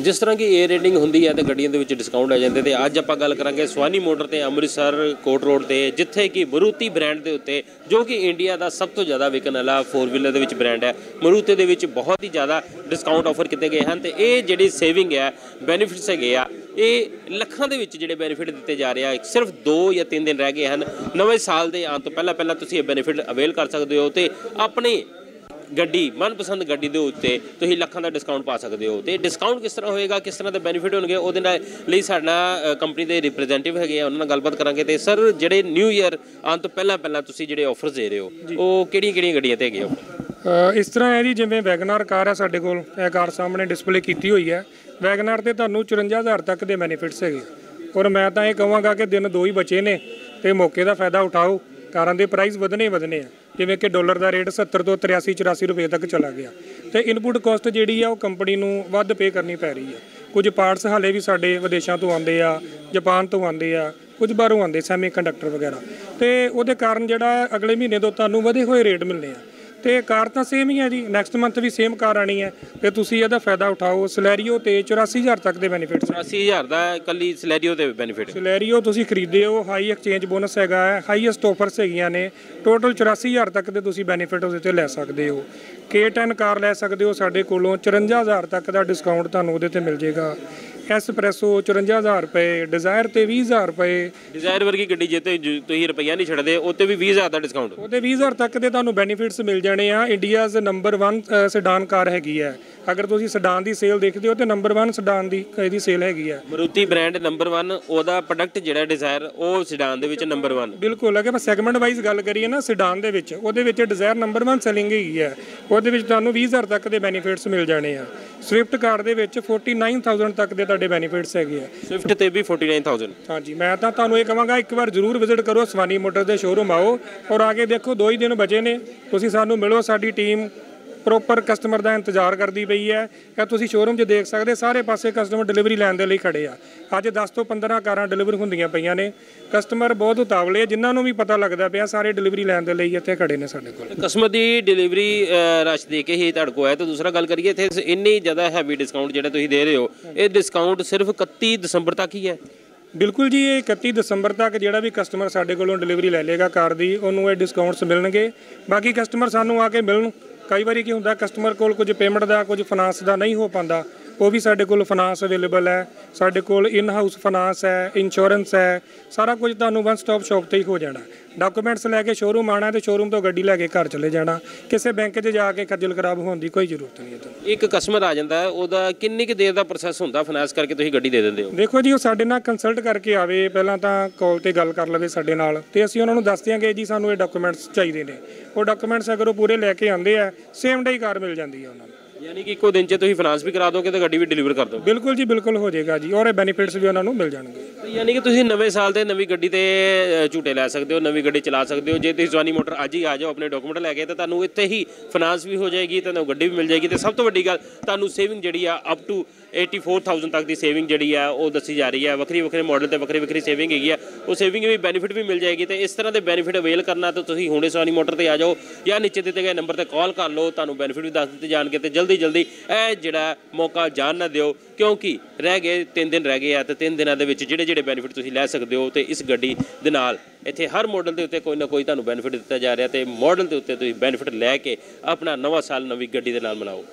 जिस तरह की ए रेटिंग होंगी है तो गड्डियों के डिस्काउंट आ जाते हैं। अज आप गल करांगे सुहानी मोटर ते अमृतसर कोट रोड से, जिथे कि मारुति ब्रांड के उत्ते जो कि इंडिया का सब तो ज़्यादा विकन वाला 4 व्हीलर के ब्रांड है, मारुति के बहुत ही ज़्यादा डिस्काउंट ऑफर किए गए हैं। तो ये जी सेविंग है, बेनीफिट्स है ये ਲੱਖਾਂ ਦੇ ਵਿੱਚ ਜਿਹੜੇ ਬੈਨੀਫਿਟ ਦਿੱਤੇ ਜਾ ਰਹੇ ਆ। ਸਿਰਫ 2 ਜਾਂ 3 ਦਿਨ ਰਹਿ ਗਏ ਹਨ ਨਵੇਂ ਸਾਲ ਦੇ ਆਉਣ ਤੋਂ ਪਹਿਲਾਂ ਤੁਸੀਂ ਇਹ ਬੈਨੀਫਿਟ ਅਵੇਲ ਕਰ ਸਕਦੇ ਹੋ ਤੇ ਆਪਣੀ ਗੱਡੀ ਮਨਪਸੰਦ ਗੱਡੀ ਦੇ ਉੱਤੇ ਤੁਸੀਂ ਲੱਖਾਂ ਦਾ ਡਿਸਕਾਊਂਟ ਪਾ ਸਕਦੇ ਹੋ। ਤੇ ਡਿਸਕਾਊਂਟ ਕਿਸ ਤਰ੍ਹਾਂ ਹੋਏਗਾ, ਕਿਸ ਤਰ੍ਹਾਂ ਦੇ ਬੈਨੀਫਿਟ ਹੋਣਗੇ, ਉਹਦੇ ਨਾਲ ਲਈ ਸਾਡਾ ਕੰਪਨੀ ਦੇ ਰਿਪਰੈਜ਼ੈਂਟੇਟਿਵ ਹੈਗੇ ਆ, ਉਹਨਾਂ ਨਾਲ ਗੱਲਬਾਤ ਕਰਾਂਗੇ। ਤੇ ਸਰ ਜਿਹੜੇ ਨਿਊ ਈਅਰ ਆਉਣ ਤੋਂ ਪਹਿਲਾਂ ਤੁਸੀਂ ਜਿਹੜੇ ਆਫਰਸ ਦੇ ਰਹੇ ਹੋ ਉਹ ਕਿਹੜੀਆਂ ਗੱਡੀਆਂ ਤੇ ਹੈਗੇ ਹੋ? ਇਸ ਤਰ੍ਹਾਂ ਹੈ ਜੀ, ਜਿਵੇਂ ਵੈਗਨਾਰ ਕਾਰ ਹੈ ਸਾਡੇ ਕੋਲ, ਇਹ ਕਾਰ ਸਾਹਮਣੇ ਡਿਸਪਲੇ ਕੀਤੀ ਹੋਈ ਹੈ। ਵੈਗਨਾਰ ਤੇ ਤੁਹਾਨੂੰ 54,000 ਤੱਕ ਦੇ ਬੈਨੀਫਿਟਸ ਹੈਗੇ। ਔਰ ਮੈਂ ਤਾਂ ਇਹ ਕਹਾਂਗਾ ਕਿ ਦਿਨ 2 ਹੀ ਬਚੇ ਨੇ ਤੇ ਮੌਕੇ ਦਾ ਫਾਇਦਾ ਉਠਾਓ। ਕਾਰਾਂ ਦੇ ਪ੍ਰਾਈਸ ਵਧਣੇ ਆ, ਜਿਵੇਂ ਕਿ ਡਾਲਰ ਦਾ ਰੇਟ 70 ਤੋਂ 83-84 ਰੁਪਏ ਤੱਕ ਚਲਾ ਗਿਆ ਤੇ ਇਨਪੁੱਟ ਕਾਸਟ ਜਿਹੜੀ ਆ ਉਹ ਕੰਪਨੀ ਨੂੰ ਵੱਧ ਪੇ ਕਰਨੀ ਪੈ ਰਹੀ ਹੈ। ਕੁਝ ਪਾਰਟਸ ਹਾਲੇ ਵੀ ਸਾਡੇ ਵਿਦੇਸ਼ਾਂ ਤੋਂ ਆਉਂਦੇ ਆ, ਜਾਪਾਨ ਤੋਂ ਆਉਂਦੇ ਆ, ਕੁਝ ਬਾਹਰੋਂ ਆਉਂਦੇ ਸੈਮੀ ਕੰਡਕਟਰ ਵਗੈਰਾ, ਤੇ ਉਹਦੇ ਕਾਰਨ ਜਿਹੜਾ ਅਗਲੇ ਮਹੀਨੇ ਤੋਂ ਤੁਹਾਨੂੰ ਵਧੇ ਹੋਏ ਰੇਟ ਮਿਲਣੇ ਆ। ਤੇ ਕਾਰ ਤਾਂ ਸੇਮ ਹੀ ਹੈ ਜੀ, ਨੈਕਸਟ ਮੰਥ ਵੀ ਸੇਮ ਕਾਰ ਆਣੀ ਹੈ ਤੇ ਤੁਸੀਂ ਇਹਦਾ ਫਾਇਦਾ ਉਠਾਓ। ਸਲੈਰੀਓ ਤੇ 84,000 ਤੱਕ ਦੇ ਬੈਨੀਫਿਟਸ। 84,000 ਦਾ ਇਕੱਲੀ ਸਲੈਰੀਓ ਤੇ ਬੈਨੀਫਿਟ। ਸਲੈਰੀਓ ਤੁਸੀਂ ਖਰੀਦੇ ਹੋ, ਹਾਈ ਐਕਸਚੇਂਜ ਬੋਨਸ ਹੈਗਾ ਹੈ, ਹਾਈਐਸਟ ਆਫਰਸ ਹੈਗੀਆਂ ਨੇ। ਟੋਟਲ 84,000 ਤੱਕ ਦੇ ਤੁਸੀਂ ਬੈਨੀਫਿਟ ਉਹਦੇ ਤੇ ਲੈ ਸਕਦੇ ਹੋ। K10 ਕਾਰ ਲੈ ਸਕਦੇ ਹੋ ਸਾਡੇ ਕੋਲੋਂ, 54,000 ਤੱਕ ਦਾ ਡਿਸਕਾਊਂਟ ਤੁਹਾਨੂੰ ਉਹਦੇ ਤੇ ਮਿਲ ਜੇਗਾ। ਐਸਪ੍ਰੈਸੋ 54,000 ਰੁਪਏ, ਡਿਜ਼ਾਇਰ ਤੇ 20,000 ਰੁਪਏ। ਡਿਜ਼ਾਇਰ ਵਰਗੀ ਗੱਡੀ ਜੇ ਤੁਸੀਂ ਰੁਪਈਆ ਨਹੀਂ ਛੱਡਦੇ ਉੱਤੇ ਵੀ 20,000 ਦਾ ਡਿਸਕਾਊਂਟ। ਉਹਦੇ 20,000 ਤੱਕ ਦੇ ਤੁਹਾਨੂੰ ਬੈਨੀਫਿਟਸ ਮਿਲ ਜਾਣੇ ਆ। ਇੰਡੀਆਜ਼ ਨੰਬਰ 1 ਸਡਾਨ ਕਾਰ ਹੈਗੀ ਹੈ। ਅਗਰ ਤੁਸੀਂ ਸਡਾਨ ਦੀ ਸੇਲ ਦੇਖਦੇ ਹੋ ਤੇ ਨੰਬਰ 1 ਸਡਾਨ ਦੀ ਇਹਦੀ ਸੇਲ ਹੈਗੀ ਹੈ। ਮਾਰੂਤੀ ਬ੍ਰਾਂਡ ਨੰਬਰ 1, ਉਹਦਾ ਪ੍ਰੋਡਕਟ ਜਿਹੜਾ ਡਿਜ਼ਾਇਰ ਉਹ ਸਡਾਨ ਦੇ ਵਿੱਚ ਨੰਬਰ 1। ਬਿਲਕੁਲ। ਅਗਰ ਆਪਾਂ ਸੈਗਮੈਂਟ ਵਾਈਜ਼ ਗੱਲ ਕਰੀਏ ਨਾ ਸਡਾਨ ਦੇ ਵਿੱਚ, ਉਹਦੇ ਵਿੱਚ ਡਿਜ਼ਾਇਰ ਨੰਬਰ 1 ਸੈਲਿੰਗ ਹੈਗੀ ਹੈ। ਉਹਦੇ ਵਿੱਚ ਤੁਹਾਨੂੰ 20,000 ਤੱਕ ਦੇ ਬੈਨੀਫਿਟਸ ਮਿਲ ਜਾਣੇ ਆ। ਸਵਿਫਟ ਕਾਰ ਦੇ ਵਿੱਚ 49,000 ਤੱਕ ਦੇ ਤੁਹਾਡੇ ਬੈਨੀਫਿਟਸ ਹੈਗੇ ਆ। ਸਵਿਫਟ ਤੇ ਵੀ 49,000। ਹਾਂਜੀ, ਮੈਂ ਤਾਂ ਤੁਹਾਨੂੰ ਇਹ ਕਹਾਂਗਾ ਇੱਕ ਵਾਰ ਜ਼ਰੂਰ ਵਿਜ਼ਿਟ ਕਰੋ, ਸੁਹਾਨੀ ਮੋਟਰ ਦੇ ਸ਼ੋਰੂਮ ਆਓ ਔਰ ਆ ਕੇ ਦੇਖੋ। 2 ਹੀ ਦਿਨ ਬਚੇ ਨੇ, ਤੁਸੀਂ ਸਾਨੂੰ ਮਿਲੋ। ਸਾਡੀ ਟੀਮ ਪ੍ਰੋਪਰ ਕਸਟਮਰ ਦਾ ਇੰਤਜ਼ਾਰ ਕਰਦੀ ਪਈ ਹੈ। ਇਹ ਤੁਸੀਂ ਸ਼ੋਰੂਮ 'ਚ ਦੇਖ ਸਕਦੇ, ਸਾਰੇ ਪਾਸੇ ਕਸਟਮਰ ਡਿਲੀਵਰੀ ਲੈਣ ਦੇ ਲਈ ਖੜੇ ਆ। ਅੱਜ 10 ਤੋਂ 15 ਕਾਰਾਂ ਡਿਲੀਵਰ ਹੁੰਦੀਆਂ ਪਈਆਂ ਨੇ। ਕਸਟਮਰ ਬਹੁਤ ਉਤਾਵਲੇ ਆ, ਜਿਨ੍ਹਾਂ ਨੂੰ ਵੀ ਪਤਾ ਲੱਗਦਾ ਪਿਆ ਸਾਰੇ ਡਿਲੀਵਰੀ ਲੈਣ ਦੇ ਲਈ ਇੱਥੇ ਖੜੇ ਨੇ ਸਾਡੇ ਕੋਲ। ਕਸਟਮਰ ਦੀ ਡਿਲੀਵਰੀ ਰਸ਼ ਦੇ ਕੇ ਹੀ ਤੁਹਾਡੇ ਕੋਲ ਆਇਆ। ਤਾਂ ਦੂਸਰਾ ਗੱਲ ਕਰੀਏ ਇੱਥੇ ਇੰਨੀ ਜ਼ਿਆਦਾ ਹੈਵੀ ਡਿਸਕਾਊਂਟ ਜਿਹੜਾ ਤੁਸੀਂ ਦੇ ਰਹੇ ਹੋ, ਇਹ ਡਿਸਕਾਊਂਟ ਸਿਰਫ 31 ਦਸੰਬਰ ਤੱਕ ਹੀ ਹੈ? ਬਿਲਕੁਲ ਜੀ, ਇਹ 31 ਦਸੰਬਰ ਤੱਕ ਜਿਹੜਾ ਵੀ ਕਸਟਮਰ ਸਾਡੇ ਕੋਲੋਂ ਡਿਲੀਵਰੀ ਲੈ ਲੇਗਾ ਕਾਰ ਦੀ, ਉਹਨੂੰ ਇਹ ਡਿਸਕਾਊਂਟਸ ਮਿਲਣਗੇ। ਬਾਕੀ ਕਸਟਮਰ ਸਾਨੂੰ ਆ ਕੇ ਮਿਲਣ। ਕਈ ਵਾਰੀ ਕੀ ਹੁੰਦਾ, ਕਸਟਮਰ ਕੋਲ ਕੁਝ ਪੇਮੈਂਟ ਦਾ, ਕੁਝ ਫਾਈਨਾਂਸ ਦਾ ਨਹੀਂ ਹੋ ਪਾਉਂਦਾ, ਉਹ ਵੀ ਸਾਡੇ ਕੋਲ ਫਾਈਨਾਂਸ ਅਵੇਲੇਬਲ ਹੈ। ਸਾਡੇ ਕੋਲ ਇਨ ਹਾਊਸ ਫਾਈਨਾਂਸ ਹੈ, ਇੰਸ਼ੋਰੈਂਸ ਹੈ, ਸਾਰਾ ਕੁਝ ਤੁਹਾਨੂੰ 1 ਸਟਾਪ ਸ਼ਾਪ ਤੇ ਹੀ ਹੋ ਜਾਣਾ। ਡਾਕੂਮੈਂਟਸ ਲੈ ਕੇ ਸ਼ੋਰੂਮ ਆਉਣਾ ਤੇ ਸ਼ੋਰੂਮ ਤੋਂ ਗੱਡੀ ਲੈ ਕੇ ਘਰ ਚਲੇ ਜਾਣਾ। ਕਿਸੇ ਬੈਂਕ 'ਚ ਜਾ ਕੇ ਖੱਜਲ ਖਰਾਬ ਹੋਣ ਦੀ ਕੋਈ ਜ਼ਰੂਰਤ ਨਹੀਂ ਹੈ ਤੁਹਾਨੂੰ। ਇੱਕ ਕਸਟਮਰ ਆ ਜਾਂਦਾ, ਉਹਦਾ ਕਿੰਨੀ ਕੁ ਦੇਰ ਦਾ ਪ੍ਰੋਸੈਸ ਹੁੰਦਾ ਫਾਈਨਾਂਸ ਕਰਕੇ ਤੁਸੀਂ ਗੱਡੀ ਦੇ ਦਿੰਦੇ ਹੋ? ਦੇਖੋ ਜੀ, ਉਹ ਸਾਡੇ ਨਾਲ ਕੰਸਲਟ ਕਰਕੇ ਆਵੇ, ਪਹਿਲਾਂ ਤਾਂ ਕਾਲ ਤੇ ਗੱਲ ਕਰ ਲਵੇ ਸਾਡੇ ਨਾਲ, ਤੇ ਅਸੀਂ ਉਹਨਾਂ ਨੂੰ ਦੱਸ ਦਿਆਂਗੇ ਜੀ ਸਾਨੂੰ ਇਹ ਡਾਕੂਮੈਂਟਸ ਚਾਹੀਦੇ ਨੇ। ਉਹ ਡਾਕੂਮੈਂਟਸ ਅਗਰ ਉਹ ਪੂਰੇ ਲੈ ਕੇ ਆਉਂਦੇ ਆ, ਸੇਮ ਡੇ ਹੀ ਕਾਰ ਮਿਲ ਜਾਂਦੀ ਹੈ ਉਹਨਾਂ ਨੂੰ। ਯਾਨੀ ਕਿ ਇੱਕੋ ਦਿਨ 'ਚ ਤੁਸੀਂ ਫਾਈਨਾਂਸ ਵੀ ਕਰਾ ਦੋਗੇ ਤੇ ਗੱਡੀ ਵੀ ਡਿਲੀਵਰ ਕਰ ਦੋਗੇ? ਬਿਲਕੁਲ ਜੀ, ਬਿਲਕੁਲ ਹੋ ਜਾਏਗਾ ਜੀ, ਔਰ ਇਹ ਬੈਨੀਫਿਟਸ ਵੀ ਉਹਨਾਂ ਨੂੰ ਮਿਲ ਜਾਣਗੇ। ਯਾਨੀ ਕਿ ਤੁਸੀਂ ਨਵੇਂ ਸਾਲ ਤੇ ਨਵੀਂ ਗੱਡੀ ਤੇ ਝੂਟੇ ਲੈ ਸਕਦੇ ਹੋ, ਨਵੀਂ ਗੱਡੀ ਚਲਾ ਸਕਦੇ ਹੋ। ਜੇ ਤੁਸੀਂ ਸੁਹਾਨੀ ਮੋਟਰ ਅੱਜ ਹੀ ਆ ਜਾਓ ਆਪਣੇ ਡਾਕੂਮੈਂਟ ਲੈ ਕੇ, ਤਾਂ ਤੁਹਾਨੂੰ ਇੱਥੇ ਹੀ ਫਾਈਨਾਂਸ ਵੀ ਹੋ ਜਾਏਗੀ, ਤੁਹਾਨੂੰ ਗੱਡੀ ਵੀ ਮਿਲ ਜਾਏਗੀ। ਤੇ ਸਭ ਤੋਂ ਵੱਡੀ ਗੱਲ, ਤੁਹਾਨੂੰ ਸੇਵਿੰਗ ਜਿਹੜੀ ਆ ਅਪ ਟੂ 84,000 ਤੱਕ ਦੀ ਸੇਵਿੰਗ ਜਿਹੜੀ ਆ ਉਹ ਦੱਸੀ ਜਾ ਰਹੀ ਹੈ। ਵੱਖਰੇ ਮਾਡਲ ਤੇ ਵੱਖਰੀ ਸੇਵਿੰਗ ਹੈਗੀ ਆ, ਉਹ ਸੇਵਿੰਗ ਵੀ ਬੈਨੀਫਿਟ ਵੀ ਮਿਲ ਜਾਏਗੀ। ਤੇ ਇਸ ਤਰ੍ਹਾਂ ਦੇ ਬੈਨੀਫਿਟ ਅਵੇਲ ਕਰਨਾ ਤਾਂ ਤੁਸੀਂ ਹੁਣੇ ਸੁਹਾਨੀ ਮੋਟਰ ਤੇ ਆ ਜਾਓ ਜਾਂ ਨੀਚੇ ਦਿੱਤੇ ਗਏ ਨੰਬਰ ਤੇ ਕਾਲ ਕਰ ਲਓ, ਤੁਹਾਨੂੰ ਬੈਨੀਫਿਟ ਵੀ ਦੱਸ ਦਿੱਤੇ ਜਾਣਗੇ। ਤੇ ਜਲਦੀ ਇਹ ਜਿਹੜਾ ਮੌਕਾ ਜਾਣ ਨਾ ਦਿਓ, ਕਿਉਂਕਿ ਰਹਿ ਗਏ 3 ਦਿਨ ਰਹਿ ਗਏ ਆ। ਤੇ 3 ਦਿਨਾਂ ਦੇ ਵਿੱਚ ਜਿਹੜੇ ਬੈਨੀਫਿਟ ਤੁਸੀਂ ਲੈ ਸਕਦੇ ਹੋ, ਤੇ ਇਸ ਗੱਡੀ ਦੇ ਨਾਲ ਇੱਥੇ ਹਰ ਮਾਡਲ ਦੇ ਉੱਤੇ ਕੋਈ ਨਾ ਕੋਈ ਤੁਹਾਨੂੰ ਬੈਨੀਫਿਟ ਦਿੱਤਾ ਜਾ ਰਿਹਾ। ਤੇ ਮਾਡਲ ਦੇ ਉੱਤੇ ਤੁਸੀਂ ਬੈਨੀਫਿਟ ਲੈ ਕੇ ਆਪਣਾ ਨਵਾਂ ਸਾਲ ਨਵੀਂ ਗੱਡੀ ਦੇ ਨਾਲ ਮਨਾਓ।